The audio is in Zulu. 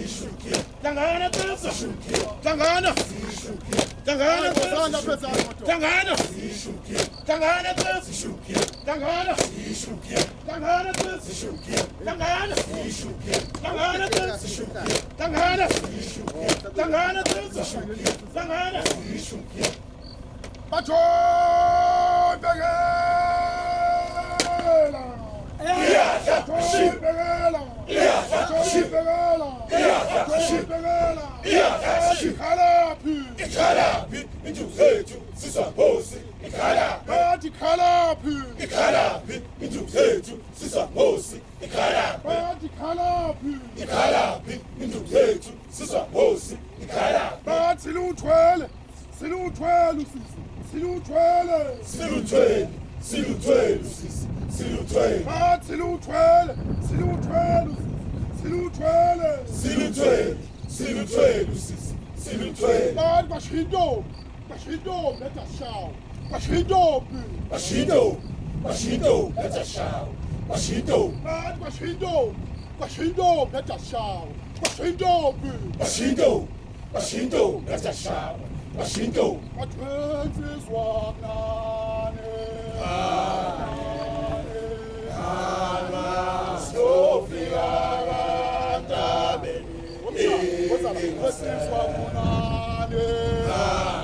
Hlangana pesa. Hlangana. Hlangana pesa. Hlangana. Hlangana pesa. Hlangana. Hlangana pesa. Hlangana. Hlangana pesa. Hlangana. Hlangana pesa. Hlangana. Bajo Begela. Ikhalaphi inju zethu sisaphosi ikhalaphi ikhalaphi ikhalaphi inju zethu sisaphosi ikhalaphi ikhalaphi ikhalaphi inju zethu sisaphosi ikhalaphi bathi siluthwele siluthwele usisi siluthwele siluthwele siluthwele usisi siluthwele bathi siluthwele siluthwele siluthwele siluthwele siluthwele usisi siluthwele bathi bashindo bashindo letha shawo bashindo bashindo bashindo letha shawo bashindo bathi bashindo bashindo letha shawo bashindo bashindo bashindo letha shawo bashindo batwenziswa nane What's up?